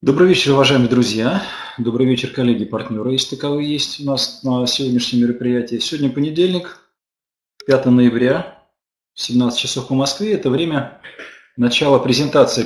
Добрый вечер, уважаемые друзья. Добрый вечер, коллеги, партнеры, если таковые есть у нас на сегодняшнем мероприятии. Сегодня понедельник, 5 ноября, 17 часов по Москве. Это время начала презентации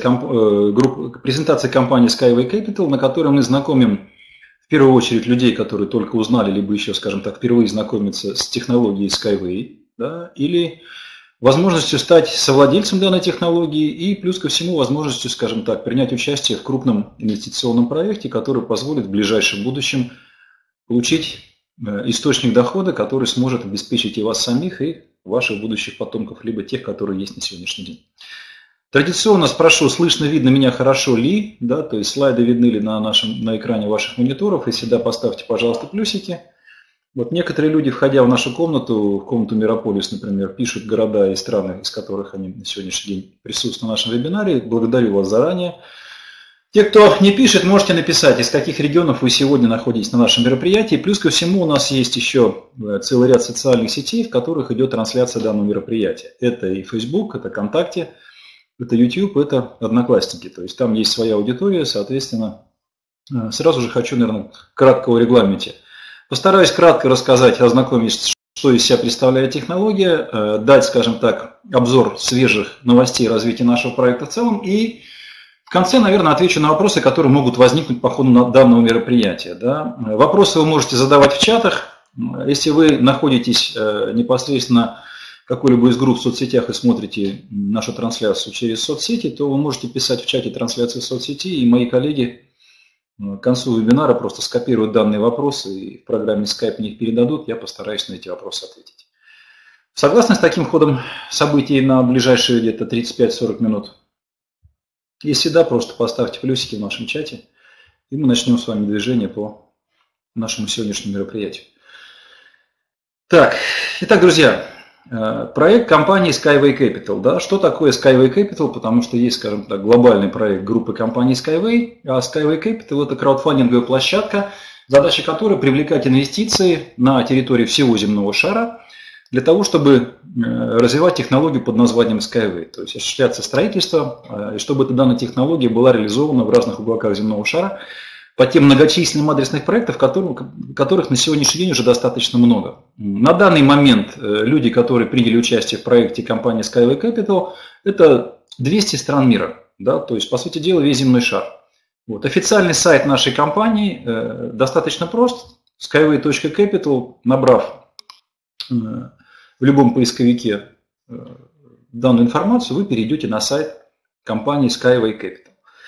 компании Skyway Capital, на которой мы знакомим в первую очередь людей, которые только узнали, либо еще, скажем так, впервые знакомятся с технологией Skyway, да, или возможностью стать совладельцем данной технологии и плюс ко всему возможностью, скажем так, принять участие в крупном инвестиционном проекте, который позволит в ближайшем будущем получить источник дохода, который сможет обеспечить и вас самих, и ваших будущих потомков, либо тех, которые есть на сегодняшний день. Традиционно спрошу, слышно, видно меня хорошо ли, да, то есть слайды видны ли на экране ваших мониторов, если да, поставьте, пожалуйста, плюсики. Вот некоторые люди, входя в нашу комнату, в комнату Мирополис, например, пишут города и страны, из которых они на сегодняшний день присутствуют на нашем вебинаре. Благодарю вас заранее. Те, кто не пишет, можете написать, из каких регионов вы сегодня находитесь на нашем мероприятии. Плюс ко всему у нас есть еще целый ряд социальных сетей, в которых идет трансляция данного мероприятия. Это и Facebook, это ВКонтакте, это YouTube, это Одноклассники. То есть там есть своя аудитория, соответственно. Сразу же хочу, наверное, кратко о регламенте. Постараюсь кратко рассказать, ознакомить, что из себя представляет технология, дать, скажем так, обзор свежих новостей развития нашего проекта в целом и в конце, наверное, отвечу на вопросы, которые могут возникнуть по ходу данного мероприятия. Да. Вопросы вы можете задавать в чатах. Если вы находитесь непосредственно в какой-либо из групп в соцсетях и смотрите нашу трансляцию через соцсети, то вы можете писать в чате трансляции соцсети, и мои коллеги к концу вебинара просто скопируют данные вопросы и в программе Skype мне их передадут, я постараюсь на эти вопросы ответить. Согласны с таким ходом событий на ближайшие где-то 35-40 минут? Если да, просто поставьте плюсики в нашем чате, и мы начнем с вами движение по нашему сегодняшнему мероприятию. Так, итак, друзья, проект компании Skyway Capital. Да? Что такое Skyway Capital? Потому что есть, скажем так, глобальный проект группы компании Skyway, а Skyway Capital – это краудфандинговая площадка, задача которой привлекать инвестиции на территории всего земного шара для того, чтобы развивать технологию под названием Skyway. То есть осуществляться строительство, и чтобы эта данная технология была реализована в разных уголках земного шара по тем многочисленным адресных проектов, которых на сегодняшний день уже достаточно много. На данный момент люди, которые приняли участие в проекте компании Skyway Capital, это 200 стран мира, да, то есть, по сути дела, весь земной шар. Вот. Официальный сайт нашей компании достаточно прост, skyway.capital, набрав в любом поисковике данную информацию, вы перейдете на сайт компании Skyway Capital.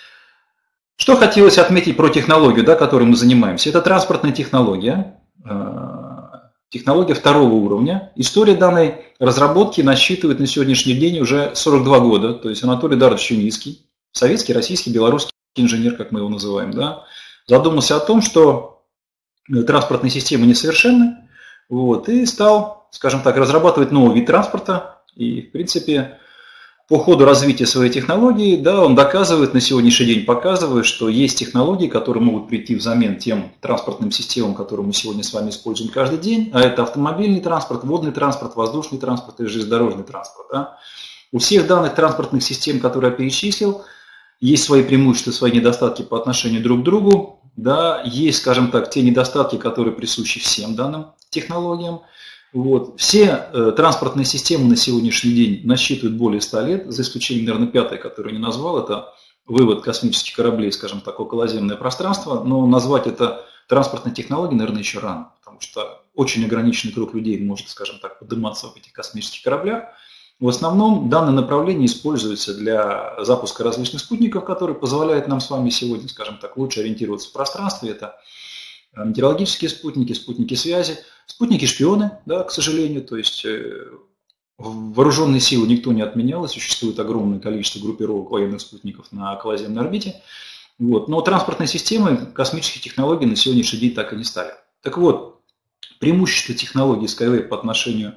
Что хотелось отметить про технологию, да, которой мы занимаемся? Это транспортная технология, технология второго уровня. История данной разработки насчитывает на сегодняшний день уже 42 года. То есть Анатолий Эдуардович Чуницкий, советский, российский, белорусский инженер, как мы его называем, да, задумался о том, что транспортные системы несовершенны, вот, и стал, скажем так, разрабатывать новый вид транспорта. И, в принципе, по ходу развития своей технологии, да, он доказывает, на сегодняшний день показывает, что есть технологии, которые могут прийти взамен тем транспортным системам, которые мы сегодня с вами используем каждый день, а это автомобильный транспорт, водный транспорт, воздушный транспорт и железнодорожный транспорт. Да. У всех данных транспортных систем, которые я перечислил, есть свои преимущества, свои недостатки по отношению друг к другу, да, есть, скажем так, те недостатки, которые присущи всем данным технологиям. Вот. Все транспортные системы на сегодняшний день насчитывают более 100 лет, за исключением, наверное, пятой, которую я не назвал, это вывод космических кораблей, скажем так, в околоземное пространство, но назвать это транспортной технологией, наверное, еще рано, потому что очень ограниченный круг людей может, скажем так, подниматься в этих космических кораблях. В основном данное направление используется для запуска различных спутников, которые позволяют нам с вами сегодня, скажем так, лучше ориентироваться в пространстве. Это метеорологические спутники, спутники связи, спутники-шпионы, да, к сожалению, то есть вооруженные силы никто не отменял, и существует огромное количество группировок военных спутников на околоземной орбите. Вот. Но транспортные системы, космические технологии на сегодняшний день так и не стали. Так вот, преимущество технологий Skyway по отношению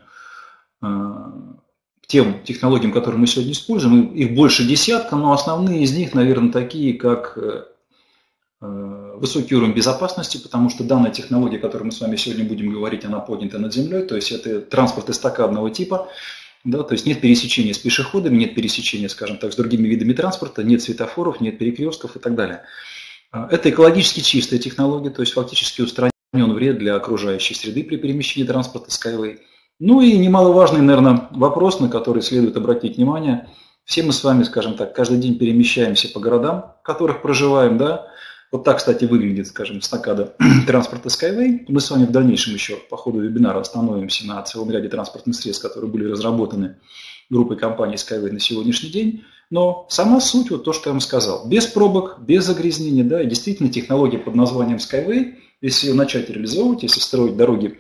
к тем технологиям, которые мы сегодня используем, их больше десятка, но основные из них, наверное, такие, как высокий уровень безопасности, потому что данная технология, о которой мы с вами сегодня будем говорить, она поднята над землей, то есть это транспорт эстакадного типа, да, то есть нет пересечения с пешеходами, нет пересечения, скажем так, с другими видами транспорта, нет светофоров, нет перекрестков и так далее. Это экологически чистая технология, то есть фактически устранен вред для окружающей среды при перемещении транспорта Skyway. Ну и немаловажный, наверное, вопрос, на который следует обратить внимание. Все мы с вами, скажем так, каждый день перемещаемся по городам, в которых проживаем, да. Вот так, кстати, выглядит, скажем, эстакада транспорта Skyway. Мы с вами в дальнейшем еще по ходу вебинара остановимся на целом ряде транспортных средств, которые были разработаны группой компаний Skyway на сегодняшний день. Но сама суть, вот то, что я вам сказал, без пробок, без загрязнения, да, и действительно технология под названием Skyway, если ее начать реализовывать, если строить дороги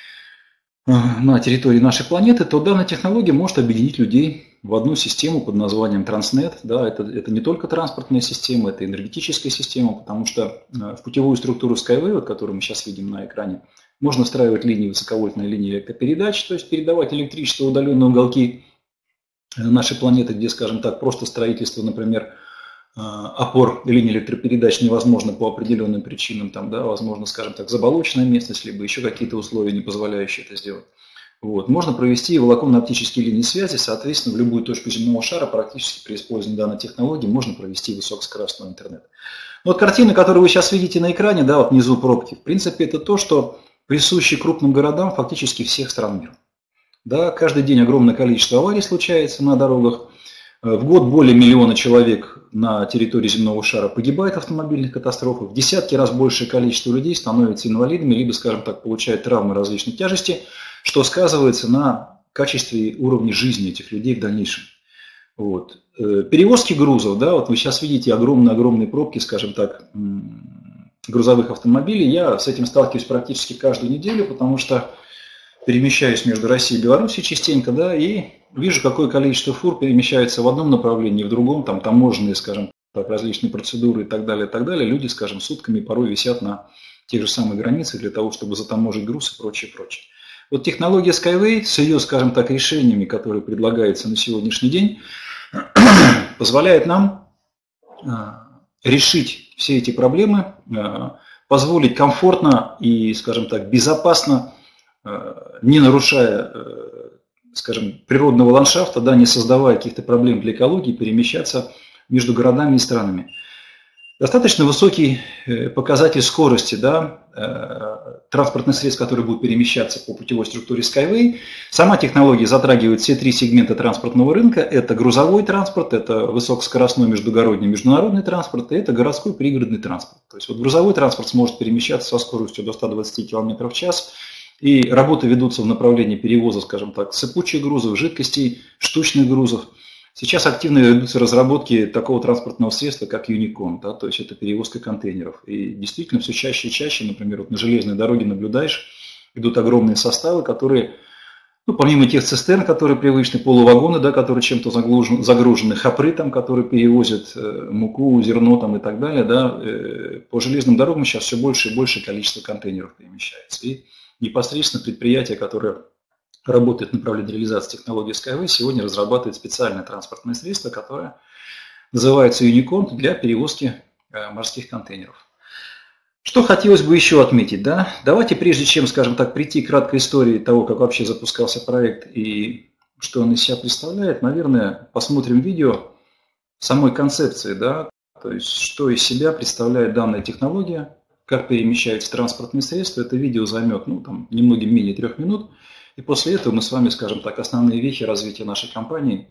на территории нашей планеты, то данная технология может объединить людей в одну систему под названием Transnet. Да, это не только транспортная система, это энергетическая система, потому что в путевую структуру Skyway, вот, которую мы сейчас видим на экране, можно встраивать линии высоковольтной линии электропередач, то есть передавать электричество в удаленные уголки нашей планеты, где, скажем так, просто строительство, например, опор линий электропередач невозможно по определенным причинам, там, да, возможно, скажем так, заболоченная местность, либо еще какие-то условия, не позволяющие это сделать. Вот. Можно провести волоконно-оптические линии связи, соответственно, в любую точку земного шара практически при использовании данной технологии можно провести высокоскоростной интернет. Вот картина, которую вы сейчас видите на экране, да, вот внизу пробки, в принципе, это то, что присуще крупным городам фактически всех стран мира. Да, каждый день огромное количество аварий случается на дорогах. В год более 1 миллиона человек на территории земного шара погибает в автомобильных катастрофах. В десятки раз большее количество людей становятся инвалидами, либо, скажем так, получают травмы различной тяжести, что сказывается на качестве и уровне жизни этих людей в дальнейшем. Вот. Перевозки грузов, да, вот вы сейчас видите огромные пробки, скажем так, грузовых автомобилей. Я с этим сталкиваюсь практически каждую неделю, потому что перемещаюсь между Россией и Белоруссией частенько, да, и вижу, какое количество фур перемещается в одном направлении, в другом, там таможенные, скажем так, различные процедуры и так далее, и так далее. Люди, скажем, сутками порой висят на тех же самых границах для того, чтобы затаможить груз и прочее, прочее. Вот технология Skyway с ее, скажем так, решениями, которые предлагаются на сегодняшний день, позволяет нам решить все эти проблемы, позволить комфортно и, скажем так, безопасно, не нарушая, скажем, природного ландшафта, да, не создавая каких-то проблем для экологии, перемещаться между городами и странами. Достаточно высокий показатель скорости, да, транспортных средств, которые будут перемещаться по путевой структуре Skyway. Сама технология затрагивает все 3 сегмента транспортного рынка. Это грузовой транспорт, это высокоскоростной междугородний международный транспорт, и это городской пригородный транспорт. То есть вот грузовой транспорт сможет перемещаться со скоростью до 120 км в час. И работы ведутся в направлении перевоза, скажем так, сыпучих грузов, жидкостей, штучных грузов. Сейчас активно ведутся разработки такого транспортного средства, как Unicorn, да, то есть это перевозка контейнеров. И действительно все чаще и чаще, например, вот на железной дороге наблюдаешь, идут огромные составы, которые, ну, помимо тех цистерн, которые привычны, полувагоны, да, которые чем-то загружены, хопры, там, которые перевозят муку, зерно там, и так далее, да, по железным дорогам сейчас все больше и больше количество контейнеров перемещается. И непосредственно предприятие, которое работает в направлении реализации технологии Skyway, сегодня разрабатывает специальное транспортное средство, которое называется Unicorn для перевозки морских контейнеров. Что хотелось бы еще отметить, да? Давайте, прежде чем, скажем так, прийти к краткой истории того, как вообще запускался проект и что он из себя представляет, наверное, посмотрим видео самой концепции, да, то есть что из себя представляет данная технология, как перемещаются транспортные средства. Это видео займет, ну, там, немногим менее 3 минут. И после этого мы с вами, скажем так, основные вехи развития нашей компании.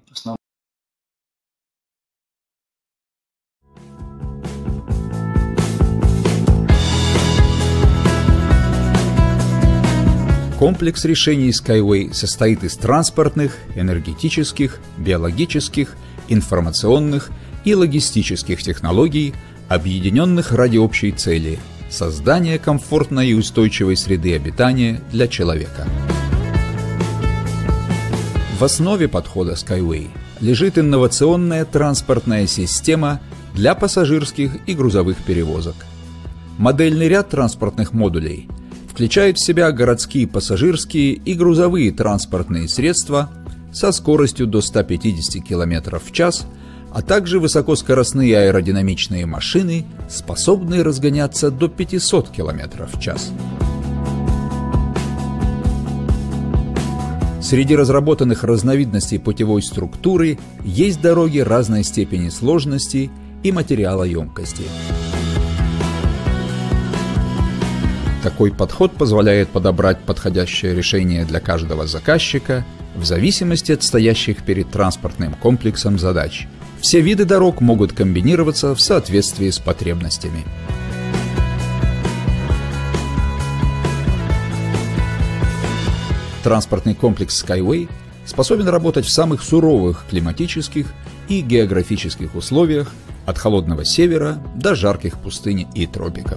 Комплекс решений Skyway состоит из транспортных, энергетических, биологических, информационных и логистических технологий, объединенных ради общей цели – создания комфортной и устойчивой среды обитания для человека. В основе подхода Skyway лежит инновационная транспортная система для пассажирских и грузовых перевозок. Модельный ряд транспортных модулей включает в себя городские пассажирские и грузовые транспортные средства со скоростью до 150 км в час, а также высокоскоростные аэродинамичные машины, способные разгоняться до 500 км в час. Среди разработанных разновидностей путевой структуры есть дороги разной степени сложности и материалоемкости. Такой подход позволяет подобрать подходящее решение для каждого заказчика в зависимости от стоящих перед транспортным комплексом задач. Все виды дорог могут комбинироваться в соответствии с потребностями. Транспортный комплекс Skyway способен работать в самых суровых климатических и географических условиях, от холодного севера до жарких пустынь и тропиков.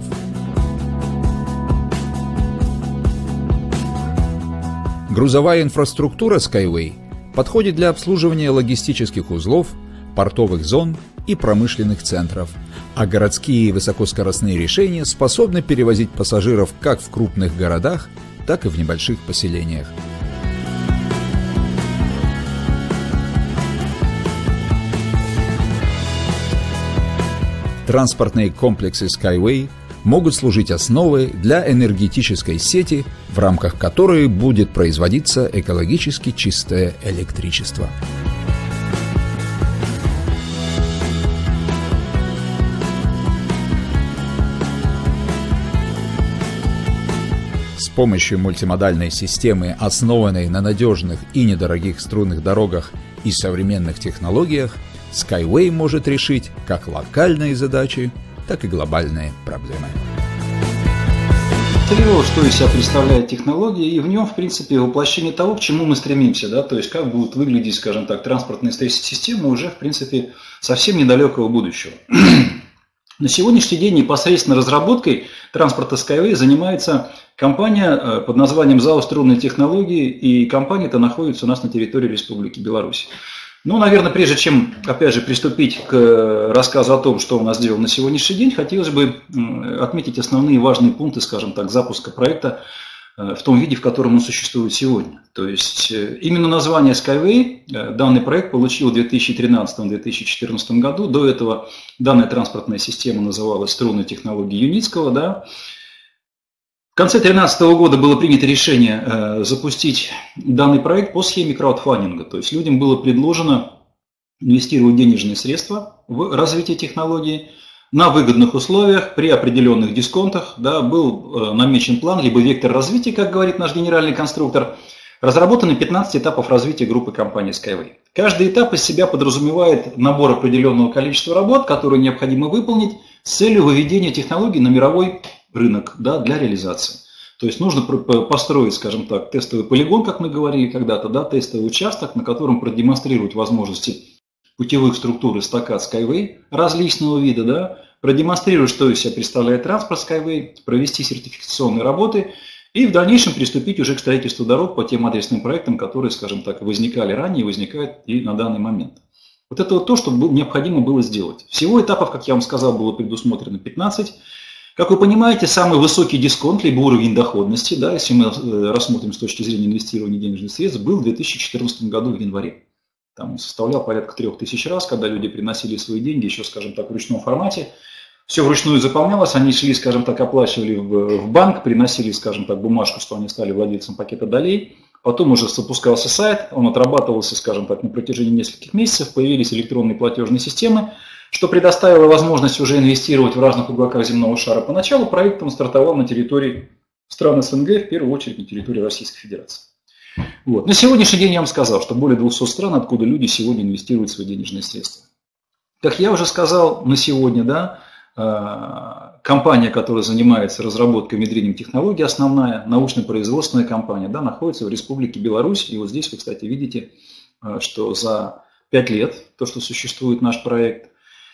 Грузовая инфраструктура Skyway подходит для обслуживания логистических узлов, портовых зон и промышленных центров, а городские высокоскоростные решения способны перевозить пассажиров как в крупных городах, так и в небольших поселениях. Транспортные комплексы Skyway могут служить основой для энергетической сети, в рамках которой будет производиться экологически чистое электричество. С помощью мультимодальной системы, основанной на надежных и недорогих струнных дорогах и современных технологиях, Skyway может решить как локальные задачи, так и глобальные проблемы. Что из себя представляет технология, и в нем, в принципе, воплощение того, к чему мы стремимся, да, то есть как будут выглядеть, скажем так, транспортные системы уже, в принципе, совсем недалекого будущего. На сегодняшний день непосредственно разработкой транспорта Skyway занимается компания под названием ЗАО «Струнные технологии», и компания-то находится у нас на территории Республики Беларусь. Ну, наверное, прежде чем, опять же, приступить к рассказу о том, что у нас сделано на сегодняшний день, хотелось бы отметить основные важные пункты, скажем так, запуска проекта в том виде, в котором он существует сегодня. То есть именно название Skyway данный проект получил в 2013-2014 году. До этого данная транспортная система называлась «Струнные технологии Юницкого». Да. В конце 2013 года было принято решение запустить данный проект по схеме краудфандинга. То есть людям было предложено инвестировать денежные средства в развитие технологии на выгодных условиях, при определенных дисконтах. Да, был намечен план, либо вектор развития, как говорит наш генеральный конструктор. Разработаны 15 этапов развития группы компании Skyway. Каждый этап из себя подразумевает набор определенного количества работ, которые необходимо выполнить с целью выведения технологий на мировой рынок, да, для реализации. То есть нужно построить, скажем так, тестовый полигон, как мы говорили когда-то, да, тестовый участок, на котором продемонстрировать возможности путевых структур эстакад Skyway различного вида, да, продемонстрировать, что из себя представляет транспорт Skyway, провести сертификационные работы и в дальнейшем приступить уже к строительству дорог по тем адресным проектам, которые, скажем так, возникали ранее и возникают и на данный момент. Вот это вот то, что необходимо было сделать. Всего этапов, как я вам сказал, было предусмотрено 15. Как вы понимаете, самый высокий дисконт, либо уровень доходности, да, если мы рассмотрим с точки зрения инвестирования денежных средств, был в 2014 году в январе. Там он составлял порядка 3000 раз, когда люди приносили свои деньги, еще, скажем так, в ручном формате. Все вручную заполнялось, они шли, скажем так, оплачивали в банк, приносили, скажем так, бумажку, что они стали владельцем пакета долей. Потом уже запускался сайт, он отрабатывался, скажем так, на протяжении нескольких месяцев, появились электронные платежные системы, что предоставило возможность уже инвестировать в разных уголках земного шара. Поначалу проект он стартовал на территории стран СНГ, в первую очередь на территории Российской Федерации. Вот. На сегодняшний день я вам сказал, что более 200 стран, откуда люди сегодня инвестируют свои денежные средства. Как я уже сказал на сегодня, да, компания, которая занимается разработкой и внедрением технологий, основная научно-производственная компания, да, находится в Республике Беларусь. И вот здесь вы, кстати, видите, что за 5 лет, то, что существует наш проект,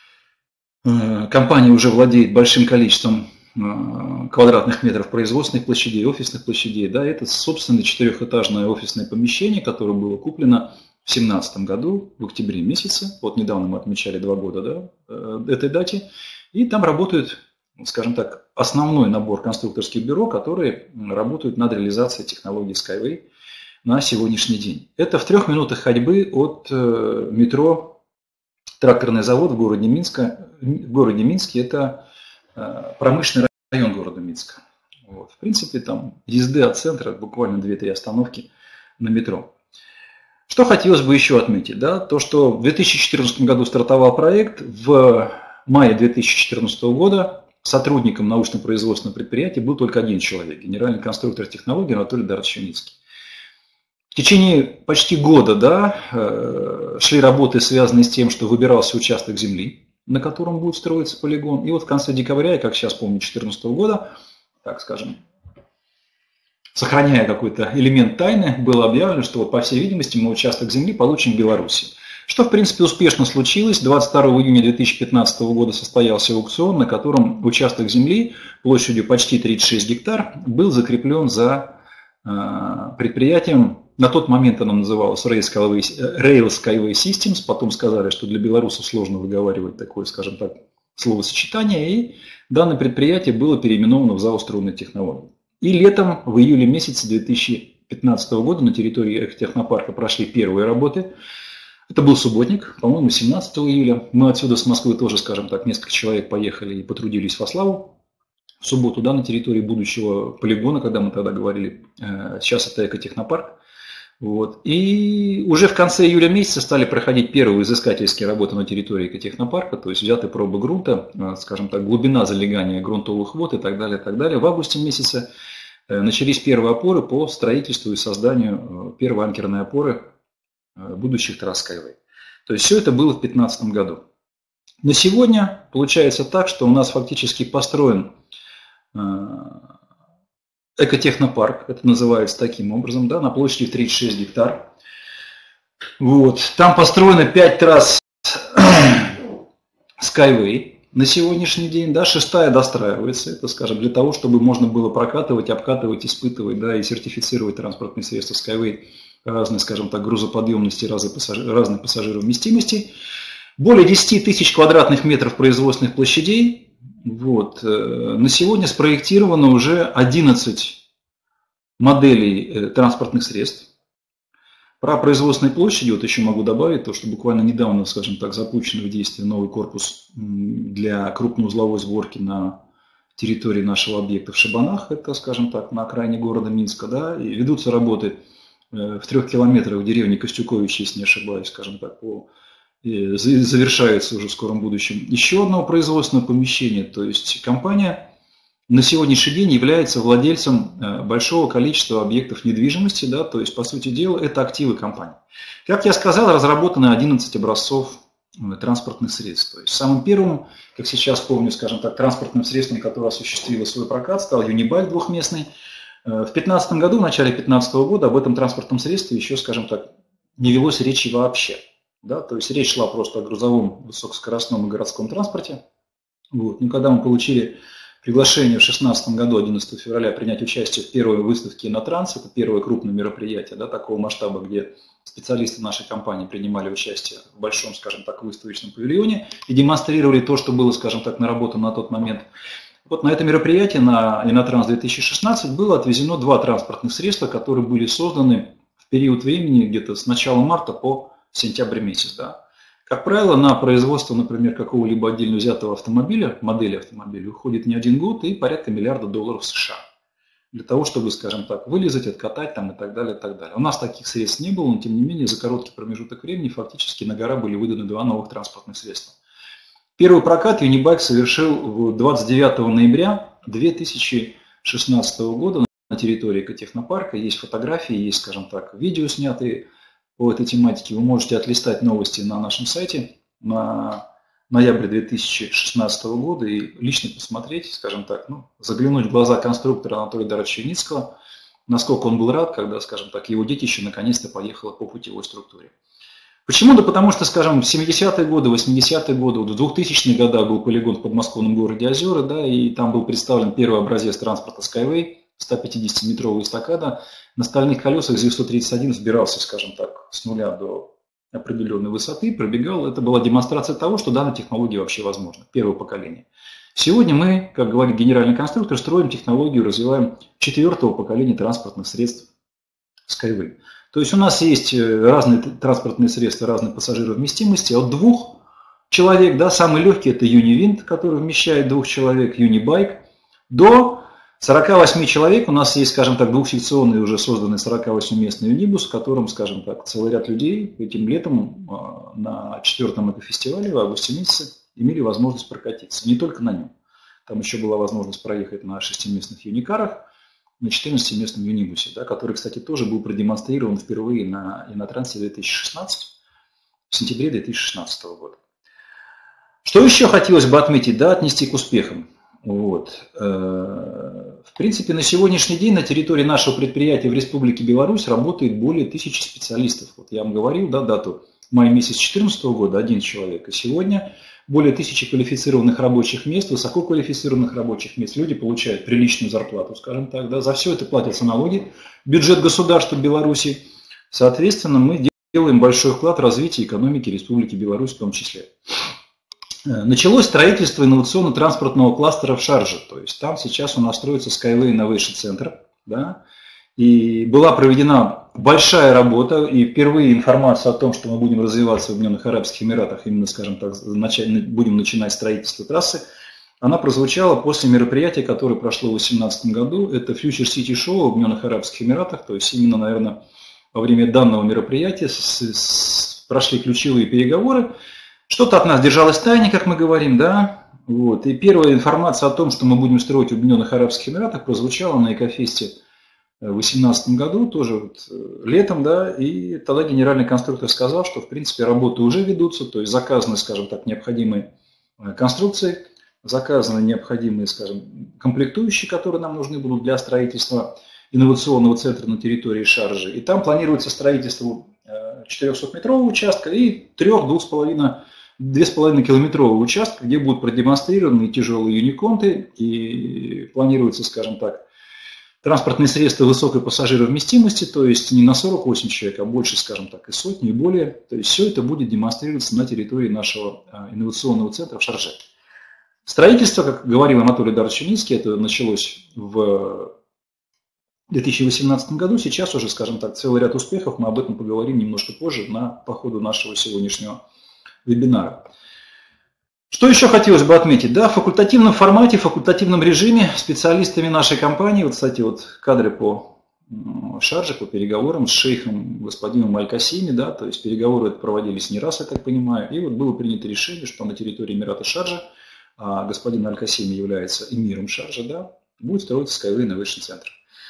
компания уже владеет большим количеством квадратных метров производственных площадей, офисных площадей. Да, это собственное 4-этажное офисное помещение, которое было куплено в 2017 году, в октябре месяце. Вот недавно мы отмечали 2 года, да, этой дате. И там работает, скажем так, основной набор конструкторских бюро, которые работают над реализацией технологии Skyway на сегодняшний день. Это в 3 минутах ходьбы от метро «Тракторный завод» в городе Минске. В городе Минске это промышленный район города Минска. Вот. В принципе, там езды от центра буквально 2-3 остановки на метро. Что хотелось бы еще отметить, да, то, что в 2014 году стартовал проект, в мае 2014 года сотрудником научно-производственного предприятия был только один человек, генеральный конструктор технологий Анатолий Эдуардович Юницкий. В течение почти года шли работы, связанные с тем, что выбирался участок земли, на котором будет строиться полигон. И вот в конце декабря, я как сейчас помню, 2014 года, так скажем, сохраняя какой-то элемент тайны, было объявлено, что, по всей видимости, мы участок земли получим в Беларуси. Что, в принципе, успешно случилось. 22 июня 2015 года состоялся аукцион, на котором участок земли площадью почти 36 гектар был закреплен за предприятием. На тот момент оно называлось Rail Skyway Systems, потом сказали, что для белорусов сложно выговаривать такое, скажем так, словосочетание, и данное предприятие было переименовано в ЗАО «Струнные технологии». И летом, в июле месяце 2015 года на территории Эхотехнопарка прошли первые работы. Это был субботник, по-моему, 17 июля. Мы отсюда с Москвы тоже, скажем так, несколько человек поехали и потрудились во славу. В субботу, на территории будущего полигона, когда мы тогда говорили, сейчас это Экотехнопарк. Вот. И уже в конце июля месяца стали проходить первые изыскательские работы на территории Экотехнопарка, то есть взяты пробы грунта, скажем так, глубина залегания грунтовых вод и так далее, и так далее. В августе месяце начались первые опоры по строительству и созданию первой анкерной опоры будущих трасс Skyway. То есть все это было в 2015 году. На сегодня получается так, что у нас фактически построен Экотехнопарк, это называется таким образом, на площади 36 гектар. Вот. Там построено 5 трасс Skyway на сегодняшний день, 6-я достраивается, это, скажем, для того, чтобы можно было прокатывать, обкатывать, испытывать, и сертифицировать транспортные средства Skyway разной, скажем так, грузоподъемности, разной пассажировместимости. Более 10 тысяч квадратных метров производственных площадей. Вот. На сегодня спроектировано уже 11 моделей транспортных средств. Про производственные площади вот еще могу добавить, то, что буквально недавно, скажем так, запущен в действие новый корпус для крупноузловой сборки на территории нашего объекта в Шибанах, это, скажем так, на окраине города Минска, и ведутся работы в 3 километрах в деревне Костюковичи, если не ошибаюсь, скажем так, завершается уже в скором будущем еще одно производственное помещение. То есть компания на сегодняшний день является владельцем большого количества объектов недвижимости, то есть, по сути дела, это активы компании. Как я сказал, разработано 11 образцов транспортных средств. То есть самым первым, как сейчас помню, скажем так, транспортным средством, которое осуществило свой прокат, стал Юнибайк двухместный. В 2015 году, в начале 2015 года об этом транспортном средстве еще, скажем так, не велось речи вообще. То есть речь шла просто о грузовом высокоскоростном и городском транспорте. Вот. Но когда мы получили приглашение в 2016 году, 11 февраля, принять участие в первой выставке «Инотранс», это первое крупное мероприятие такого масштаба, где специалисты нашей компании принимали участие в большом, скажем так, выставочном павильоне и демонстрировали то, что было, скажем так, наработано на тот момент. Вот на это мероприятие, на «Инотранс 2016», было отвезено 2 транспортных средства, которые были созданы в период времени где-то с начала марта по сентябрь месяц. Как правило, на производство, например, какого-либо отдельно взятого автомобиля, модели автомобиля, уходит не 1 год и порядка $1 миллиарда США. Для того, чтобы, скажем так, вылезать, откатать и так далее, и так далее. У нас таких средств не было, но тем не менее за короткий промежуток времени фактически на гора были выданы 2 новых транспортных средства. Первый прокат Юнибайк совершил 29 ноября 2016 года на территории Экотехнопарка. Есть фотографии, есть, скажем так, видео, снятые по этой тематике. Вы можете отлистать новости на нашем сайте на ноябрь 2016 года и лично посмотреть, скажем так, заглянуть в глаза конструктора Анатолия Эдуардовича Юницкого, насколько он был рад, когда, скажем так, его детище наконец-то поехало по путевой структуре. Почему? Потому что, скажем, в 70-е годы, 80-е годы, в 2000-х годах был полигон в подмосковном городе Озера, и там был представлен первый образец транспорта Skyway, 150-метровая эстакада. На стальных колесах ЗИЛ-131 взбирался, скажем так, с нуля до определенной высоты, пробегал. Это была демонстрация того, что данная технология вообще возможна, первое поколение. Сегодня мы, как говорит генеральный конструктор, строим технологию, развиваем 4-го поколения транспортных средств Skyway. То есть у нас есть разные транспортные средства разной пассажировместимости, от 2 человек, самый легкий это Юнивинт, который вмещает 2 человек, Юнибайк, до 48 человек. У нас есть, скажем так, двухсекционный уже созданный 48-местный юнибус, в котором, скажем так, целый ряд людей этим летом на 4-м экофестивале в августе месяце имели возможность прокатиться. Не только на нем. Там еще была возможность проехать на 6-местных юникарах, на 14-местном юнибусе, да, который, кстати, тоже был продемонстрирован впервые на Инотрансе 2016, в сентябре 2016 года. Что еще хотелось бы отметить, да, отнести к успехам? Вот. В принципе, на сегодняшний день на территории нашего предприятия в Республике Беларусь работает более 1000 специалистов. Вот я вам говорил, да, дату мая месяц 2014 года 1 человек, и сегодня более 1000 квалифицированных рабочих мест, высококвалифицированных рабочих мест. Люди получают приличную зарплату, скажем так, да, за все это платятся налоги, бюджет государства Беларуси. Соответственно, мы делаем большой вклад в развитие экономики Республики Беларусь в том числе. Началось строительство инновационно-транспортного кластера в Шарже, то есть там сейчас у нас строится Skyway Innovation Center, да, и была проведена большая работа, и впервые информация о том, что мы будем развиваться в Объединенных Арабских Эмиратах, именно, скажем так, будем начинать строительство трассы, она прозвучала после мероприятия, которое прошло в 2018 году, это Future City Show в Объединенных Арабских Эмиратах, то есть именно, наверное, во время данного мероприятия прошли ключевые переговоры. Что-то от нас держалось в тайне, как мы говорим, да. Вот. И первая информация о том, что мы будем строить в Объединенных Арабских Эмиратах, прозвучала на Экофесте в 2018 году, тоже вот летом, да. И тогда генеральный конструктор сказал, что в принципе работы уже ведутся, то есть заказаны, скажем так, необходимые конструкции, заказаны необходимые, скажем, комплектующие, которые нам нужны будут для строительства инновационного центра на территории Шаржи. И там планируется строительство 400-метрового участка и 2,5-километрового участка, где будут продемонстрированы тяжелые юниконты и планируется, скажем так, транспортные средства высокой пассажировместимости, то есть не на 48 человек, а больше, скажем так, и сотни, и более. То есть все это будет демонстрироваться на территории нашего инновационного центра в Шарже. Строительство, как говорил Анатолий Эдуардович Юницкий, это началось в 2018 году, сейчас уже, скажем так, целый ряд успехов, мы об этом поговорим немножко позже по ходу нашего сегодняшнего вебинара. Что еще хотелось бы отметить? Да, в факультативном формате, в факультативном режиме специалистами нашей компании, вот, кстати, вот кадры по Шарже, по переговорам с шейхом господином Аль-Касими, да, то есть переговоры проводились не раз, я так понимаю, и вот было принято решение, что на территории Эмирата Шарджа, а господин Аль-Касими является эмиром Шарджа, да, будет строиться Skyway Innovation Center.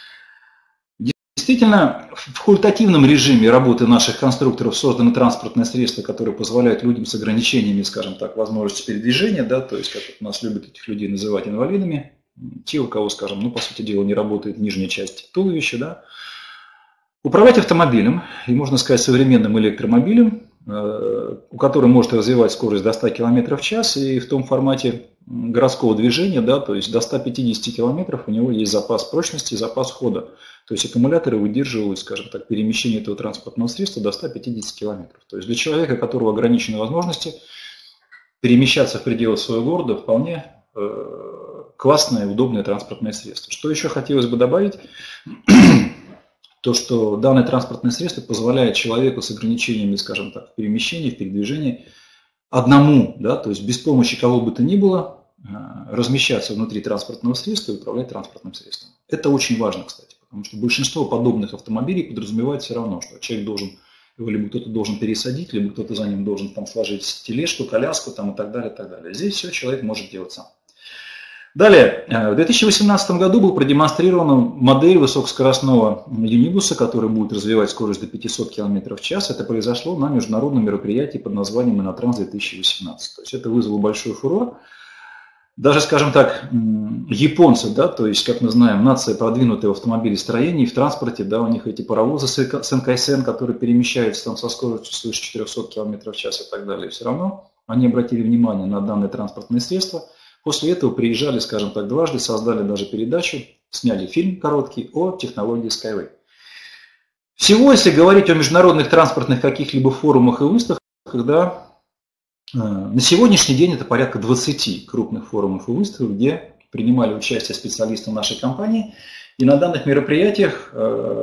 Действительно, в факультативном режиме работы наших конструкторов созданы транспортные средства, которые позволяют людям с ограничениями, скажем так, возможности передвижения, да, то есть, как у нас любят этих людей называть инвалидами, те, у кого, скажем, ну, по сути дела, не работает нижняя часть туловища, да, управлять автомобилем, и, можно сказать, современным электромобилем, у которого может развивать скорость до 100 км в час, и в том формате городского движения, да, то есть до 150 км у него есть запас прочности, запас хода. То есть аккумуляторы выдерживают, скажем так, перемещение этого транспортного средства до 150 км. То есть для человека, у которого ограничены возможности перемещаться в пределах своего города, вполне классное, удобное транспортное средство. Что еще хотелось бы добавить? То, что данное транспортное средство позволяет человеку с ограничениями, скажем так, в перемещении, в передвижении одному, да, то есть без помощи кого бы то ни было, размещаться внутри транспортного средства и управлять транспортным средством. Это очень важно, кстати, потому что большинство подобных автомобилей подразумевает все равно, что человек должен, его либо кто-то должен пересадить, либо кто-то за ним должен там сложить тележку, коляску там, и так далее, и так далее. Здесь все человек может делать сам. Далее, в 2018 году была продемонстрирована модель высокоскоростного юнибуса, который будет развивать скорость до 500 км в час. Это произошло на международном мероприятии под названием Инотранс 2018. То есть это вызвало большой фурор. Даже, скажем так, японцы, да, то есть, как мы знаем, нация продвинутая в автомобилестроении, в транспорте, да, у них эти паровозы Синкайсен, которые перемещаются там со скоростью свыше 400 км в час и так далее. Все равно они обратили внимание на данное транспортное средство. После этого приезжали, скажем так, дважды, создали даже передачу, сняли фильм короткий о технологии Skyway. Всего, если говорить о международных транспортных каких-либо форумах и выставках, когда на сегодняшний день это порядка 20 крупных форумов и выставок, где принимали участие специалисты нашей компании. И на данных мероприятиях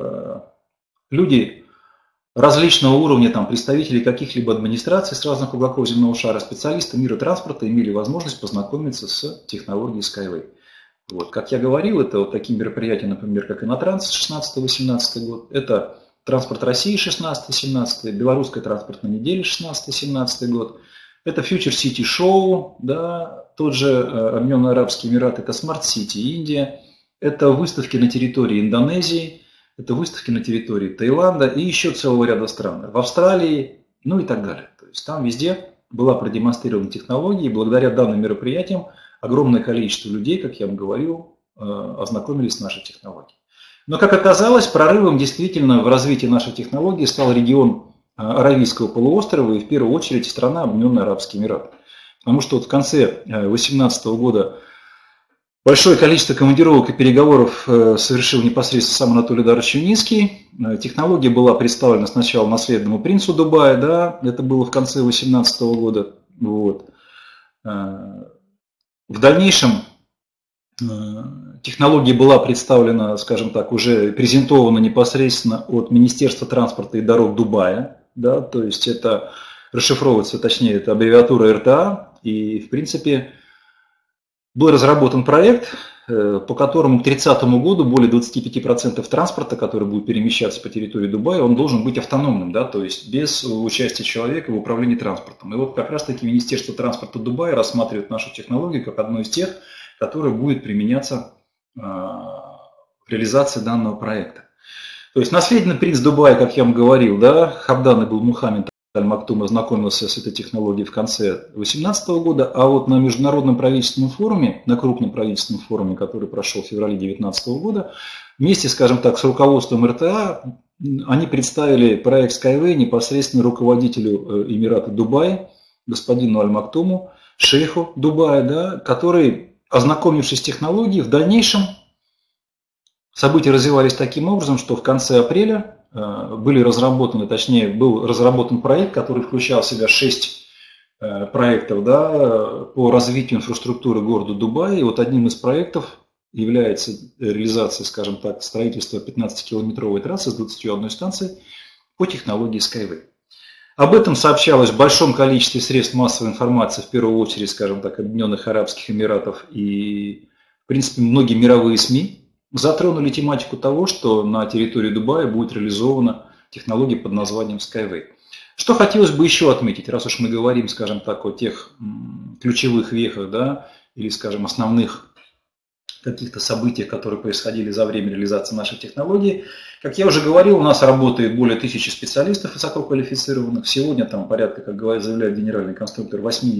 люди различного уровня, там, представители каких-либо администраций с разных уголков земного шара, специалисты мира транспорта имели возможность познакомиться с технологией Skyway. Вот. Как я говорил, это вот такие мероприятия, например, как Инотранс 16-18 год, это Транспорт России 16-17, Белорусская транспортная неделя 16-17 год, это Future City Show, да, тот же Объединенные Арабские Эмираты, это Smart City, Индия, это выставки на территории Индонезии, это выставки на территории Таиланда и еще целого ряда стран. В Австралии, ну и так далее. То есть там везде была продемонстрирована технология, и благодаря данным мероприятиям огромное количество людей, как я вам говорил, ознакомились с нашей технологией. Но, как оказалось, прорывом действительно в развитии нашей технологии стал регион Аравийского полуострова и в первую очередь страна Объединенные Арабские Эмираты. Потому что вот в конце 2018 года большое количество командировок и переговоров совершил непосредственно сам Анатолий Эдуардович Юницкий. Технология была представлена сначала наследному принцу Дубая, да, это было в конце 2018 года. Вот. В дальнейшем технология была представлена, скажем так, уже презентована непосредственно от Министерства транспорта и дорог Дубая. Да, то есть это расшифровывается, точнее, это аббревиатура РТА. И, в принципе, был разработан проект, по которому к 2030 году более 25% транспорта, который будет перемещаться по территории Дубая, он должен быть автономным, да, то есть без участия человека в управлении транспортом. И вот как раз-таки Министерство транспорта Дубая рассматривает нашу технологию как одну из тех, которая будет применяться в реализации данного проекта. То есть наследный принц Дубая, как я вам говорил, да, Хабдан ибн Мухаммед Аль-Мактум ознакомился с этой технологией в конце 2018 года, а вот на международном правительственном форуме, на крупном правительственном форуме, который прошел в феврале 2019 года, вместе, скажем так, с руководством РТА, они представили проект Skyway непосредственно руководителю Эмирата Дубая, господину Аль-Мактуму, шейху Дубая, да, который, ознакомившись с технологией, в дальнейшем события развивались таким образом, что в конце апреля были разработаны, точнее, был разработан проект, который включал в себя 6 проектов, да, по развитию инфраструктуры города Дубая. И вот одним из проектов является реализация, скажем так, строительства 15-километровой трассы с 21 станцией по технологии Skyway. Об этом сообщалось в большом количестве средств массовой информации, в первую очередь, скажем так, Объединенных Арабских Эмиратов и, в принципе, многие мировые СМИ. Затронули тематику того, что на территории Дубая будет реализована технология под названием Skyway. Что хотелось бы еще отметить, раз уж мы говорим, скажем так, о тех ключевых вехах, да, или, скажем, основных каких-то событиях, которые происходили за время реализации нашей технологии. Как я уже говорил, у нас работает более 1000 специалистов высококвалифицированных. Сегодня там порядка, как заявляет генеральный конструктор,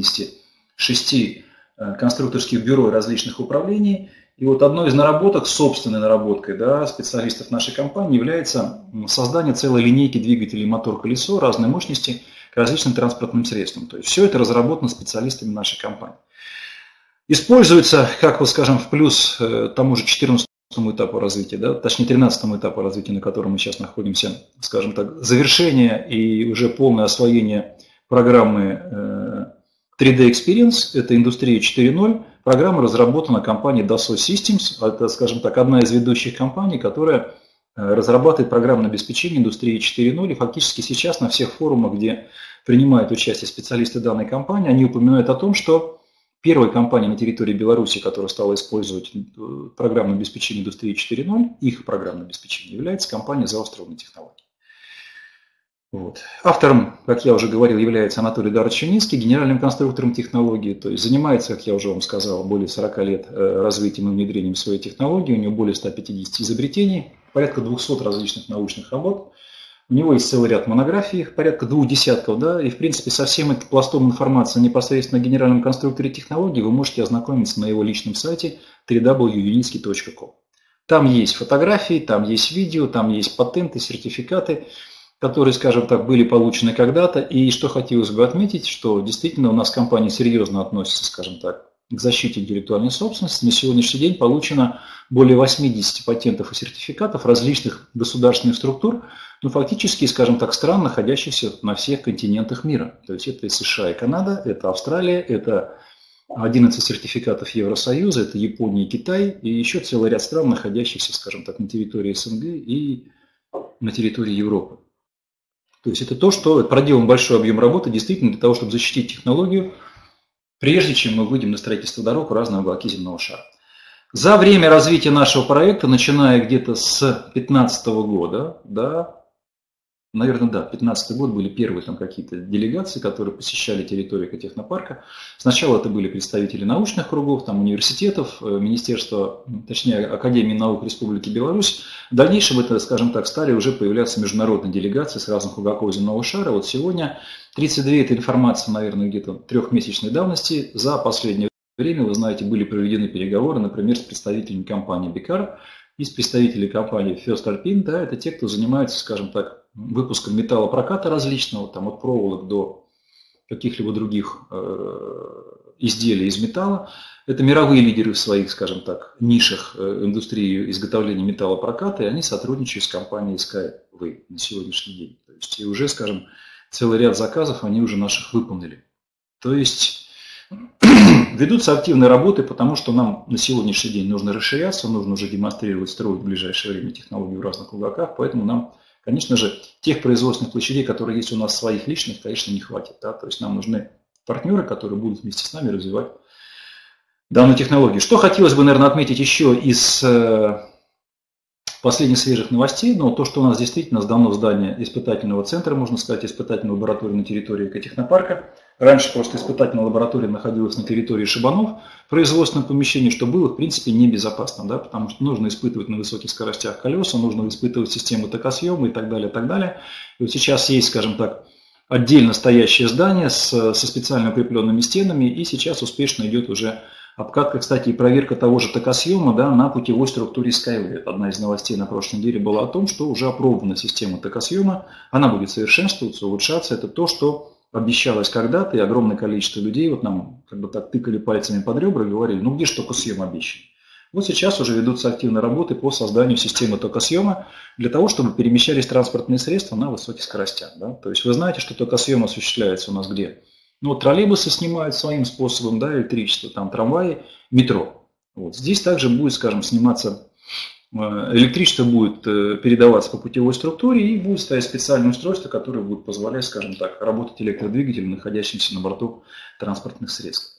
86 конструкторских бюро и различных управлений. И вот одной из наработок, собственной наработкой, да, специалистов нашей компании является создание целой линейки двигателей мотор-колесо разной мощности к различным транспортным средствам. То есть все это разработано специалистами нашей компании. Используется, как вот скажем, в плюс тому же 14-му этапу развития, да, точнее 13-му этапу развития, на котором мы сейчас находимся, скажем так, завершение и уже полное освоение программы 3D Experience, это индустрия 4.0. Программа разработана компанией Dassault Systems. Это, скажем так, одна из ведущих компаний, которая разрабатывает программное обеспечение индустрии 4.0. И фактически сейчас на всех форумах, где принимают участие специалисты данной компании, они упоминают о том, что первой компанией на территории Беларуси, которая стала использовать программное обеспечение индустрии 4.0, их программное обеспечение, является компания заостренной технологии. Вот. Автором, как я уже говорил, является Анатолий Эдуардович Юницкий, генеральным конструктором технологии, то есть занимается, как я уже вам сказал, более 40 лет развитием и внедрением своей технологии, у него более 150 изобретений, порядка 200 различных научных работ, у него есть целый ряд монографий, порядка 2 десятков, да, и в принципе со всем этим пластом информации непосредственно о генеральном конструкторе технологии вы можете ознакомиться на его личном сайте www.unitsky.com. Там есть фотографии, там есть видео, там есть патенты, сертификаты, которые, скажем так, были получены когда-то. И что хотелось бы отметить, что действительно у нас компания серьезно относится, скажем так, к защите интеллектуальной собственности. На сегодняшний день получено более 80 патентов и сертификатов различных государственных структур, но фактически, скажем так, стран, находящихся на всех континентах мира. То есть это и США, и Канада, это Австралия, это 11 сертификатов Евросоюза, это Япония и Китай, и еще целый ряд стран, находящихся, скажем так, на территории СНГ и на территории Европы. То есть это то, что проделан большой объем работы действительно для того, чтобы защитить технологию, прежде чем мы выйдем на строительство дорог в разные уголки земного шара. За время развития нашего проекта, начиная где-то с 2015 года, да, наверное, да, 2015 год были первые там какие-то делегации, которые посещали территорию экотехнопарка. Сначала это были представители научных кругов, там, университетов, министерства, точнее, Академии наук Республики Беларусь. В дальнейшем это, скажем так, стали уже появляться международные делегации с разных уголков земного шара. Вот сегодня 32 это информация, наверное, где-то трехмесячной давности. За последнее время, вы знаете, были проведены переговоры, например, с представителями компании Бикар и с представителями компании First Alpine. Да, это те, кто занимается, скажем так, выпуском металлопроката различного, там, от проволок до каких-либо других изделий из металла. Это мировые лидеры в своих, скажем так, нишах индустрии изготовления металлопроката, и они сотрудничают с компанией Skyway на сегодняшний день. То есть и уже, скажем, целый ряд заказов они уже наших выполнили. То есть ведутся активные работы, потому что нам на сегодняшний день нужно расширяться, нужно уже демонстрировать, строить в ближайшее время технологии в разных уголках, поэтому нам, конечно же, тех производственных площадей, которые есть у нас своих личных, конечно, не хватит. Да? То есть нам нужны партнеры, которые будут вместе с нами развивать данную технологию. Что хотелось бы, наверное, отметить еще из последних свежих новостей, но то, что у нас действительно сдано здание испытательного центра, можно сказать, испытательной лаборатории на территории экотехнопарка. Раньше просто испытательная лаборатория находилась на территории Шибанов, в производственном помещении, что было, в принципе, небезопасно, да, потому что нужно испытывать на высоких скоростях колеса, нужно испытывать систему токосъема и так далее, и так далее. И вот сейчас есть, скажем так, отдельно стоящее здание со специально укрепленными стенами, и сейчас успешно идет уже обкатка, кстати, и проверка того же токосъема, да, на путевой структуре Skyway. Одна из новостей на прошлой неделе была о том, что уже опробована система токосъема, она будет совершенствоваться, улучшаться. Это то, что обещалось когда-то, и огромное количество людей вот нам как бы так тыкали пальцами под ребра и говорили, ну где же токосъем обещан? Вот сейчас уже ведутся активные работы по созданию системы токосъема для того, чтобы перемещались транспортные средства на высоких скоростях. Да? То есть вы знаете, что токосъем осуществляется у нас где? Ну, вот троллейбусы снимают своим способом, да, электричество, там трамваи, метро. Вот. Здесь также будет, скажем, сниматься, электричество будет передаваться по путевой структуре и будет стоять специальное устройство, которое будет позволять, скажем так, работать электродвигателем, находящимся на борту транспортных средств.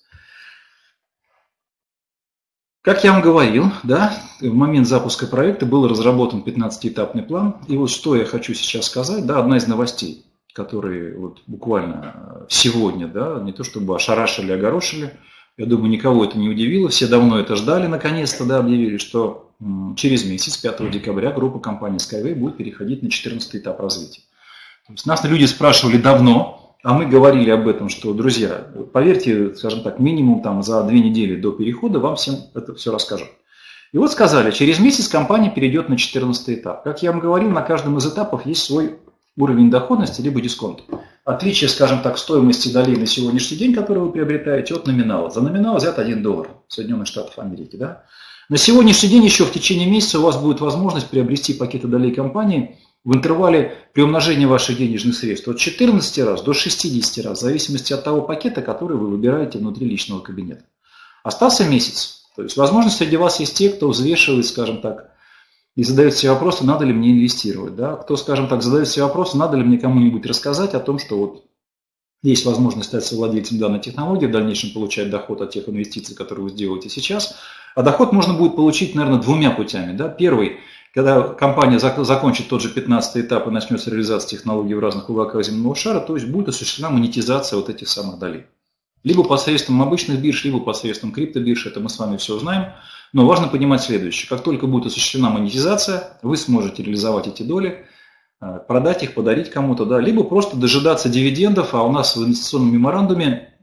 Как я вам говорил, да, в момент запуска проекта был разработан 15-этапный план. И вот что я хочу сейчас сказать, да, одна из новостей, которые вот буквально сегодня, да, не то чтобы ошарашили, огорошили, я думаю, никого это не удивило, все давно это ждали, наконец-то, да, объявили, что через месяц, 5 декабря, группа компании Skyway будет переходить на 14-й этап развития. То есть нас люди спрашивали давно, а мы говорили об этом, что, друзья, поверьте, скажем так, минимум там за 2 недели до перехода вам всем это все расскажут. И вот сказали, через месяц компания перейдет на 14-й этап. Как я вам говорил, на каждом из этапов есть свой уровень доходности либо дисконт. Отличие, скажем так, стоимости долей на сегодняшний день, который вы приобретаете, от номинала. За номинал взят $1 Соединенных Штатов Америки. Да? На сегодняшний день еще в течение месяца у вас будет возможность приобрести пакеты долей компании в интервале при умножении ваших денежных средств от 14 раз до 60 раз, в зависимости от того пакета, который вы выбираете внутри личного кабинета. Остался месяц. То есть, возможно, среди вас есть те, кто взвешивает, скажем так, и задает себе вопросы, надо ли мне инвестировать. Да? Кто, скажем так, задает себе вопросы, надо ли мне кому-нибудь рассказать о том, что вот есть возможность стать совладельцем данной технологии, в дальнейшем получать доход от тех инвестиций, которые вы сделаете сейчас. А доход можно будет получить, наверное, 2 путями. Да? Первый, когда компания закончит тот же 15-й этап и начнется реализация технологий в разных уголках земного шара, то есть будет осуществлена монетизация вот этих самых долей. Либо посредством обычных бирж, либо посредством криптобирж, это мы с вами все узнаем. Но важно понимать следующее. Как только будет осуществлена монетизация, вы сможете реализовать эти доли, продать их, подарить кому-то, да, либо просто дожидаться дивидендов, а у нас в инвестиционном меморандуме